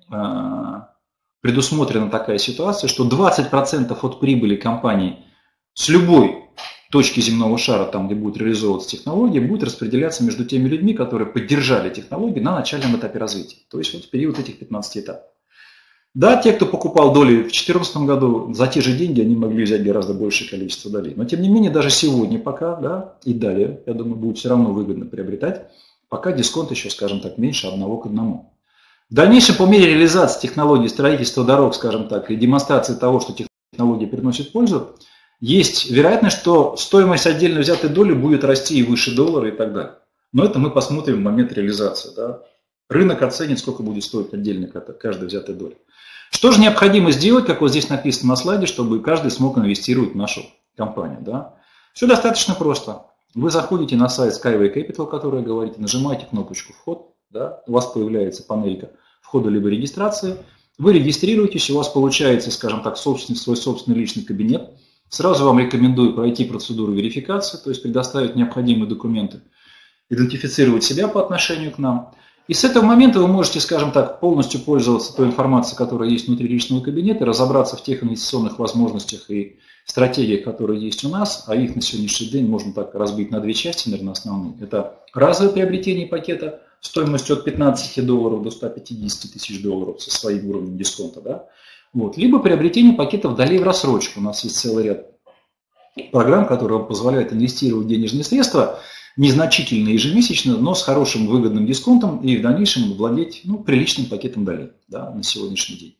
предусмотрена такая ситуация, что 20% от прибыли компании с любой точки земного шара, там, где будет реализовываться технология, будет распределяться между теми людьми, которые поддержали технологии на начальном этапе развития, то есть вот в период этих 15 этапов. Да, те, кто покупал доли в 2014 году, за те же деньги они могли взять гораздо большее количество долей. Но тем не менее, даже сегодня пока, да, и далее, я думаю, будет все равно выгодно приобретать, пока дисконт еще, скажем так, меньше 1 к 1. В дальнейшем, по мере реализации технологии строительства дорог, скажем так, и демонстрации того, что технология приносит пользу, есть вероятность, что стоимость отдельно взятой доли будет расти и выше $1 и так далее. Но это мы посмотрим в момент реализации. Да. Рынок оценит, сколько будет стоить отдельно каждая взятая доля. Что же необходимо сделать, как вот здесь написано на слайде, чтобы каждый смог инвестировать в нашу компанию? Да? Все достаточно просто. Вы заходите на сайт Skyway Capital, который говорите, нажимаете кнопочку «Вход», да, у вас появляется панелька входа либо регистрации, вы регистрируетесь, у вас получается, скажем так, свой собственный личный кабинет. Сразу вам рекомендую пройти процедуру верификации, то есть предоставить необходимые документы, идентифицировать себя по отношению к нам. И с этого момента вы можете, скажем так, полностью пользоваться той информацией, которая есть внутри личного кабинета, разобраться в тех инвестиционных возможностях и стратегиях, которые есть у нас, а их на сегодняшний день можно так разбить на две части, наверное, основные. Это разовое приобретение пакета стоимостью от $15 до 150 тысяч долларов со своим уровнем дисконта, да? Вот. Либо приобретение пакетов долей в рассрочку. У нас есть целый ряд программ, которые позволяют инвестировать денежные средства незначительно ежемесячно, но с хорошим выгодным дисконтом и в дальнейшем владеть приличным пакетом долей, да, на сегодняшний день.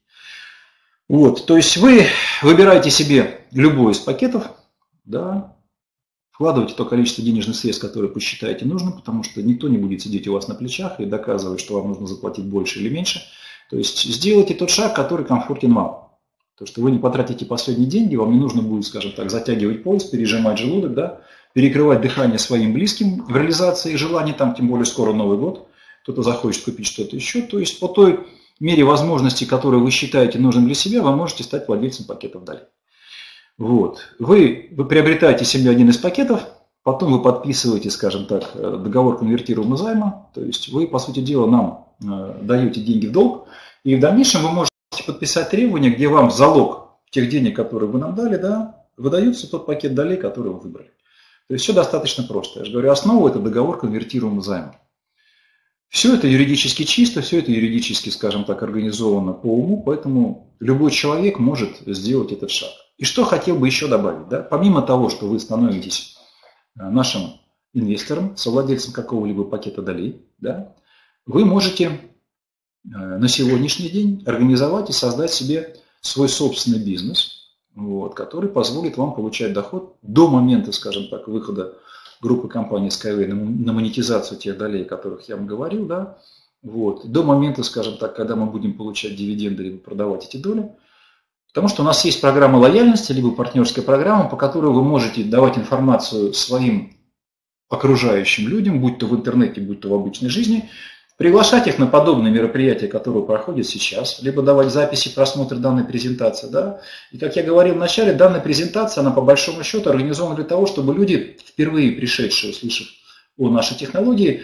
Вот, то есть вы выбираете себе любой из пакетов, да, вкладываете то количество денежных средств, которые посчитаете нужным, потому что никто не будет сидеть у вас на плечах и доказывать, что вам нужно заплатить больше или меньше. То есть сделайте тот шаг, который комфортен вам. То, что вы не потратите последние деньги, вам не нужно будет, скажем так, затягивать пояс, пережимать желудок, да, перекрывать дыхание своим близким в реализации их желаний, там тем более скоро Новый год, кто-то захочет купить что-то еще. То есть по той мере возможностей, которые вы считаете нужным для себя, вы можете стать владельцем пакетов далее. Вот. Вы приобретаете себе один из пакетов, потом вы подписываете, скажем так, договор конвертируемого займа, то есть вы, по сути дела, нам даете деньги в долг, и в дальнейшем вы можете подписать требования, где вам в залог тех денег, которые вы нам дали, да, выдается тот пакет долей, который вы выбрали. То есть все достаточно просто. Я же говорю, основа – это договор конвертируемого займа. Все это юридически чисто, все это юридически, скажем так, организовано по уму, поэтому любой человек может сделать этот шаг. И что хотел бы еще добавить, да? Помимо того, что вы становитесь нашим инвестором, совладельцем какого-либо пакета долей, да, вы можете на сегодняшний день организовать и создать себе свой собственный бизнес, вот, который позволит вам получать доход до момента, скажем так, выхода группы компании Skyway на монетизацию тех долей, о которых я вам говорил, да, вот, до момента, скажем так, когда мы будем получать дивиденды либо продавать эти доли. Потому что у нас есть программа лояльности, либо партнерская программа, по которой вы можете давать информацию своим окружающим людям, будь то в интернете, будь то в обычной жизни, приглашать их на подобные мероприятия, которые проходят сейчас, либо давать записи просмотра данной презентации. Да? И как я говорил в начале, данная презентация, она по большому счету организована для того, чтобы люди, впервые пришедшие, услышав о нашей технологии,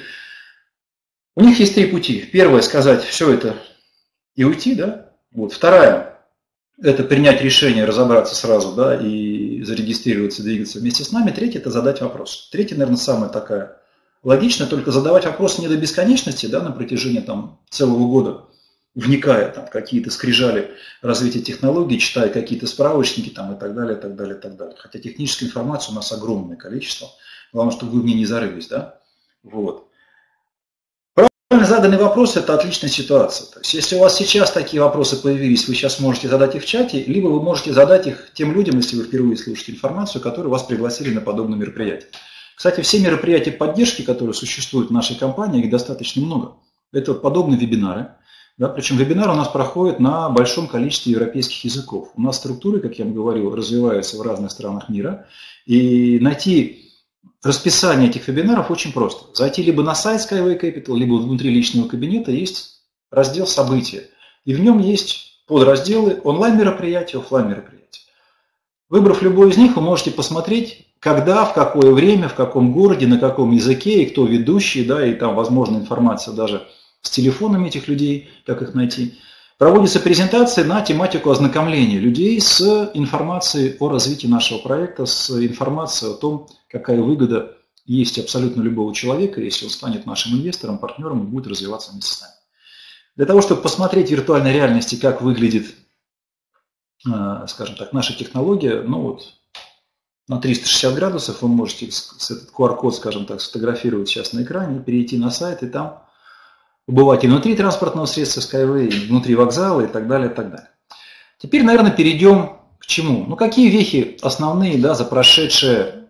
у них есть три пути. Первое – сказать все это и уйти. Да? Вот. Вторая – это принять решение, разобраться сразу, да, и зарегистрироваться, двигаться вместе с нами. Третье – это задать вопрос. Третье, наверное, самая такая логично, только задавать вопросы не до бесконечности, да, на протяжении там, целого года, вникая там, в какие-то скрижали развития технологий, читая какие-то справочники там, и так далее, и так далее, и так далее. Хотя технической информации у нас огромное количество. Главное, чтобы вы в ней не зарылись. Да? Вот. Правильно заданный вопрос – это отличная ситуация. То есть, если у вас сейчас такие вопросы появились, вы сейчас можете задать их в чате, либо вы можете задать их тем людям, если вы впервые слушаете информацию, которые вас пригласили на подобное мероприятие. Кстати, все мероприятия поддержки, которые существуют в нашей компании, их достаточно много. Это подобные вебинары. Да, причем вебинары у нас проходят на большом количестве европейских языков. У нас структуры, как я вам говорил, развиваются в разных странах мира. И найти расписание этих вебинаров очень просто. Зайти либо на сайт Skyway Capital, либо внутри личного кабинета есть раздел «События». И в нем есть подразделы онлайн-мероприятия, офлайн-мероприятия. Выбрав любой из них, вы можете посмотреть, когда, в какое время, в каком городе, на каком языке и кто ведущий, да, и там возможна информация даже с телефонами этих людей, как их найти. Проводится презентация на тематику ознакомления людей с информацией о развитии нашего проекта, с информацией о том, какая выгода есть абсолютно любого человека, если он станет нашим инвестором, партнером и будет развиваться вместе с нами. Для того, чтобы посмотреть в виртуальной реальности, как выглядит, скажем так, наша технология, ну вот, на 360 градусов вы можете этот QR-код, скажем так, сфотографировать сейчас на экране, перейти на сайт и там побывать и внутри транспортного средства Skyway, и внутри вокзала и так далее, и так далее. Теперь, наверное, перейдем к чему? Ну, какие вехи основные, да, за прошедшие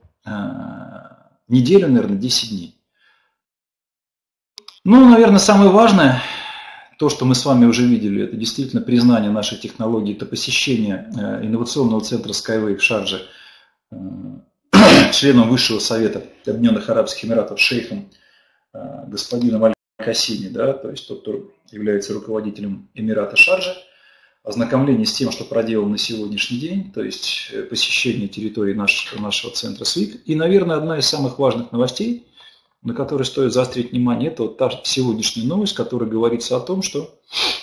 неделю, наверное, 10 дней? Ну, наверное, самое важное, то, что мы с вами уже видели, это действительно признание нашей технологии, это посещение инновационного центра Skyway в Шардже членом Высшего совета Объединенных Арабских Эмиратов шейхом господином Аль-Касими, да, то есть тот, кто является руководителем Эмирата Шарджа, ознакомление с тем, что проделано на сегодняшний день, то есть посещение территории нашего центра СВИК. И, наверное, одна из самых важных новостей, на которой стоит заострить внимание, это вот та сегодняшняя новость, которая говорится о том, что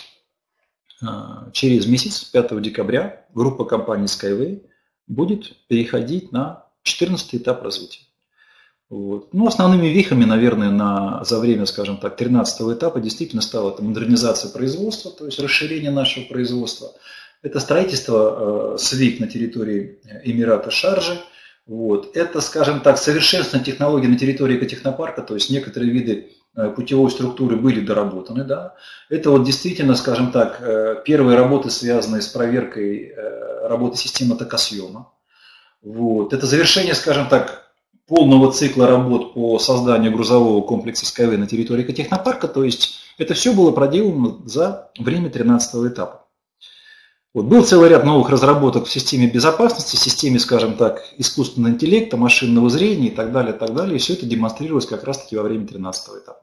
через месяц, 5 декабря, группа компаний Skyway будет переходить на 14-й этап развития. Вот. Ну, основными вехами, наверное, за время, скажем так, 13-го этапа действительно стала это модернизация производства, то есть расширение нашего производства. Это строительство СВИК на территории Эмирата Шарджи. Вот. Это, скажем так, совершенствование технологий на территории экотехнопарка, то есть некоторые виды путевой структуры были доработаны. Да. Это вот действительно, скажем так, первые работы, связанные с проверкой работы системы токосъема. Вот. Это завершение, скажем так, полного цикла работ по созданию грузового комплекса Skyway на территории экотехнопарка, то есть это все было проделано за время 13-го этапа. Вот. Был целый ряд новых разработок в системе безопасности, в системе, скажем так, искусственного интеллекта, машинного зрения и так далее, и все это демонстрировалось как раз-таки во время 13-го этапа.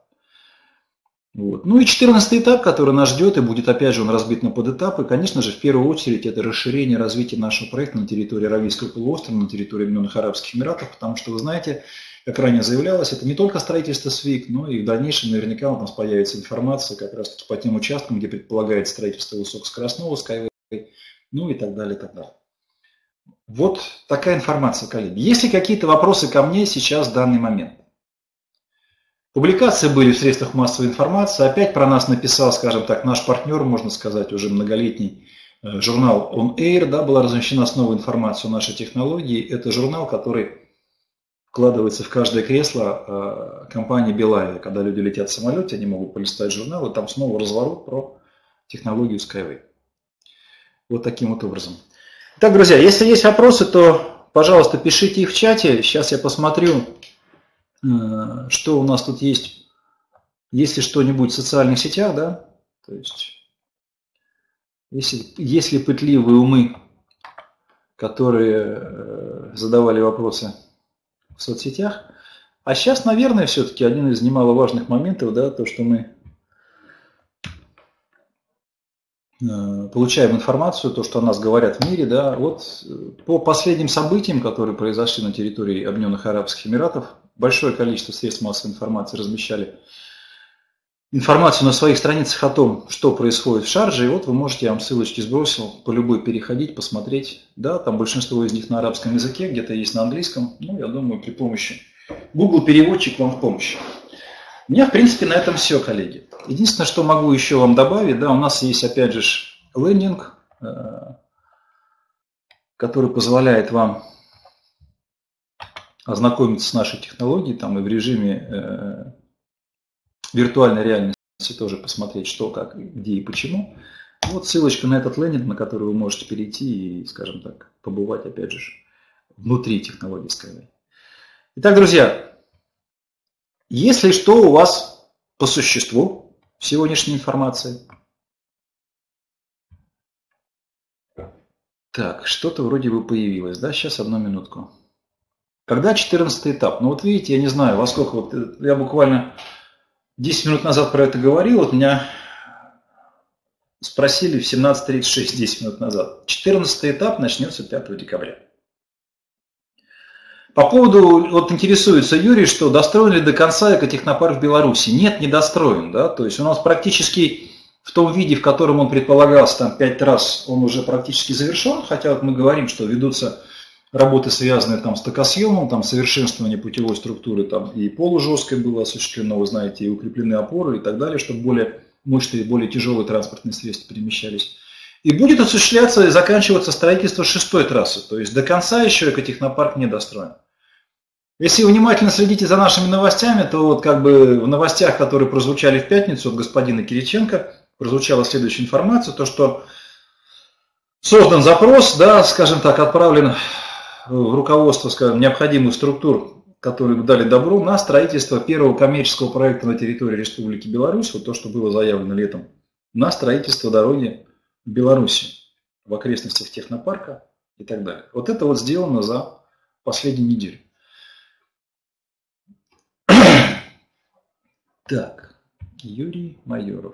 Вот. Ну и 14-й этап, который нас ждет, и будет опять же он разбит на подэтапы, конечно же, в первую очередь это расширение развития нашего проекта на территории Аравийского полуострова, на территории Объединенных Арабских Эмиратов, потому что, вы знаете, как ранее заявлялось, это не только строительство СВИК, но и в дальнейшем наверняка у нас появится информация как раз таки по тем участкам, где предполагается строительство высокоскоростного Skyway, ну и так далее, и так далее. Вот такая информация, коллеги. Есть ли какие-то вопросы ко мне сейчас в данный момент? Публикации были в средствах массовой информации. Опять про нас написал, скажем так, наш партнер, можно сказать, уже многолетний журнал On Air. Да, была размещена снова информация о нашей технологии. Это журнал, который вкладывается в каждое кресло компании Белавия. Когда люди летят в самолете, они могут полистать журнал, и там снова разворот про технологию Skyway. Вот таким вот образом. Так, друзья, если есть вопросы, то, пожалуйста, пишите их в чате. Сейчас я посмотрю, что у нас тут есть, есть ли что-нибудь в социальных сетях, да, то есть, если пытливые умы, которые задавали вопросы в соцсетях, а сейчас, наверное, все-таки один из немаловажных моментов, да, то, что мы получаем информацию, то, что о нас говорят в мире, да, вот по последним событиям, которые произошли на территории Объединенных Арабских Эмиратов, большое количество средств массовой информации размещали информацию на своих страницах о том, что происходит в Шардже, и вот вы можете, я вам ссылочки сбросил, по любой переходить, посмотреть, да, там большинство из них на арабском языке, где-то есть на английском, ну, я думаю, при помощи Google переводчик вам в помощь. У меня, в принципе, на этом все, коллеги. Единственное, что могу еще вам добавить, да, у нас есть, опять же, лендинг, который позволяет вам ознакомиться с нашей технологией, там и в режиме виртуальной реальности тоже посмотреть, что, как, где и почему. Вот ссылочка на этот лендинг, на который вы можете перейти и, скажем так, побывать, опять же, внутри технологии Skyway. Итак, друзья, если что у вас по существу в сегодняшней информации? Так, что-то вроде бы появилось, да? Сейчас, одну минутку. Когда 14-й этап? Ну вот видите, я не знаю, во сколько, вот я буквально 10 минут назад про это говорил, вот меня спросили в 17:36, 10 минут назад. 14-й этап начнется 5 декабря. По поводу, вот интересуется Юрий, что достроен ли до конца экотехнопарк в Беларуси? Нет, не достроен, да, то есть у нас практически в том виде, в котором он предполагался, там 5 раз он уже практически завершен, хотя вот мы говорим, что ведутся работы, связанные там с токосъемом, там совершенствование путевой структуры, там и полужесткое было осуществлено, вы знаете, и укреплены опоры и так далее, чтобы более мощные, более тяжелые транспортные средства перемещались. И будет осуществляться и заканчиваться строительство 6-й трассы, то есть до конца еще экотехнопарк не достроен. Если вы внимательно следите за нашими новостями, то вот как бы в новостях, которые прозвучали в пятницу от господина Кириченко, прозвучала следующая информация, то что создан запрос, да, скажем так, отправлен в руководство, скажем, необходимых структур, которые дали добро на строительство первого коммерческого проекта на территории Республики Беларусь, вот то, что было заявлено летом, на строительство дороги в Беларуси, в окрестностях технопарка и так далее. Вот это вот сделано за последнюю неделю. Так, Юрий Майоров.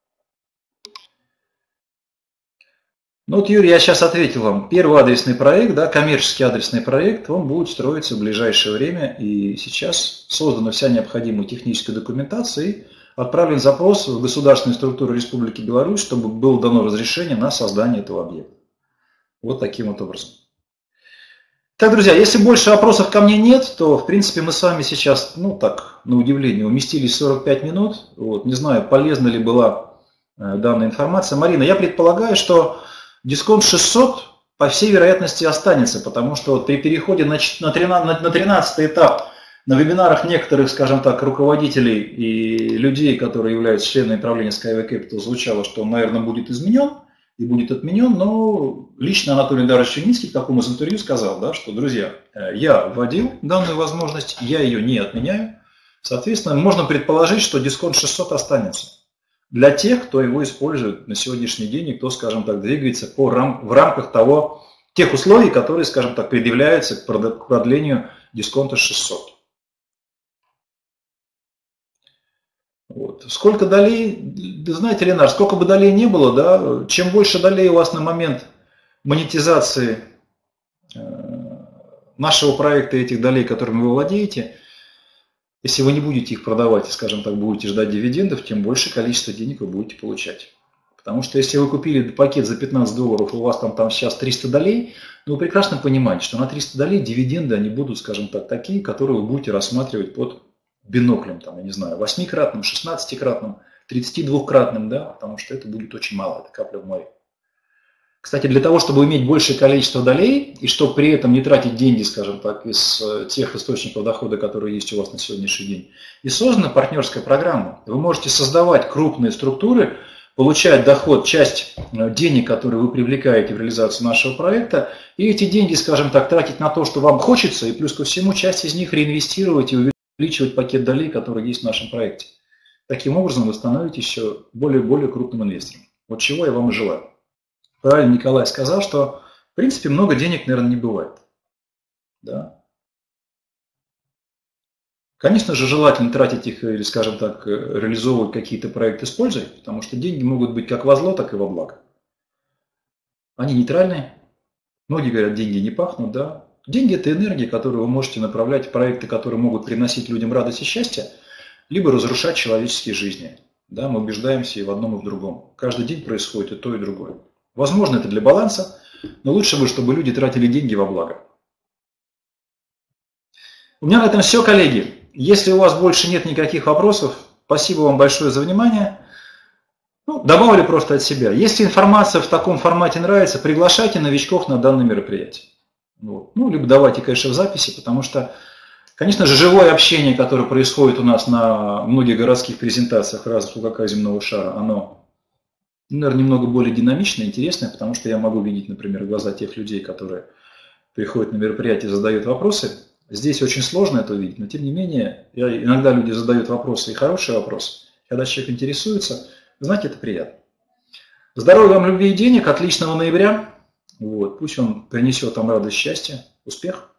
Ну вот, Юрий, я сейчас ответил вам. Первый адресный проект, да, коммерческий адресный проект, он будет строиться в ближайшее время. И сейчас создана вся необходимая техническая документация и отправлен запрос в государственную структуру Республики Беларусь, чтобы было дано разрешение на создание этого объекта. Вот таким вот образом. Так, друзья, если больше вопросов ко мне нет, то, в принципе, мы с вами сейчас, ну так, на удивление, уместились в 45 минут. Вот, не знаю, полезна ли была данная информация. Марина, я предполагаю, что дисконт 600, по всей вероятности, останется, потому что при переходе на 13-й этап на вебинарах некоторых, скажем так, руководителей и людей, которые являются членами правления Skyway Capital, звучало, что он, наверное, будет изменен и будет отменен, но лично Анатолий Ильдарович Черницкий в таком из интервью сказал, да, что, друзья, я вводил данную возможность, я ее не отменяю, соответственно, можно предположить, что дисконт 600 останется для тех, кто его использует на сегодняшний день и кто, скажем так, двигается в рамках тех условий, которые, скажем так, предъявляются к продлению дисконта 600. Вот. Сколько долей, знаете, Ленар, сколько бы долей не было, да, чем больше долей у вас на момент монетизации нашего проекта, этих долей, которыми вы владеете, если вы не будете их продавать и, скажем так, будете ждать дивидендов, тем больше количество денег вы будете получать. Потому что если вы купили пакет за $15, у вас там сейчас 300 долей, ну, вы прекрасно понимаете, что на 300 долей дивиденды, они будут, скажем так, такие, которые вы будете рассматривать под биноклем, там, я не знаю, 8-кратным, 16-кратным, 32-кратным, да, потому что это будет очень мало, это капля в море. Кстати, для того, чтобы иметь большее количество долей, и чтобы при этом не тратить деньги, скажем так, из тех источников дохода, которые есть у вас на сегодняшний день, и создана партнерская программа. Вы можете создавать крупные структуры, получать доход, часть денег, которые вы привлекаете в реализацию нашего проекта, и эти деньги, скажем так, тратить на то, что вам хочется, и плюс ко всему часть из них реинвестировать и увеличивать пакет долей, который есть в нашем проекте. Таким образом вы становитесь еще более крупным инвестором. Вот чего я вам и желаю. Правильно Николай сказал, что в принципе много денег, наверное, не бывает. Да? Конечно же, желательно тратить их или, скажем так, реализовывать какие-то проекты с пользой, потому что деньги могут быть как во зло, так и во благо. Они нейтральные. Многие говорят, деньги не пахнут, да. Деньги – это энергия, которую вы можете направлять в проекты, которые могут приносить людям радость и счастье, либо разрушать человеческие жизни. Да, мы убеждаемся и в одном, и в другом. Каждый день происходит и то, и другое. Возможно, это для баланса, но лучше бы, чтобы люди тратили деньги во благо. У меня на этом все, коллеги. Если у вас больше нет никаких вопросов, спасибо вам большое за внимание. Ну, добавлю просто от себя. Если информация в таком формате нравится, приглашайте новичков на данное мероприятие. Вот. Ну, либо давайте, конечно, в записи, потому что, конечно же, живое общение, которое происходит у нас на многих городских презентациях разных уголках земного шара, оно, наверное, немного более динамичное, интересное, потому что я могу видеть, например, глаза тех людей, которые приходят на мероприятие и задают вопросы. Здесь очень сложно это увидеть, но тем не менее, иногда люди задают вопросы, и хорошие вопросы. Когда человек интересуется, знаете, это приятно. Здоровья вам, любви и денег, отличного ноября. Вот, пусть он принесет вам радость, счастье, успех.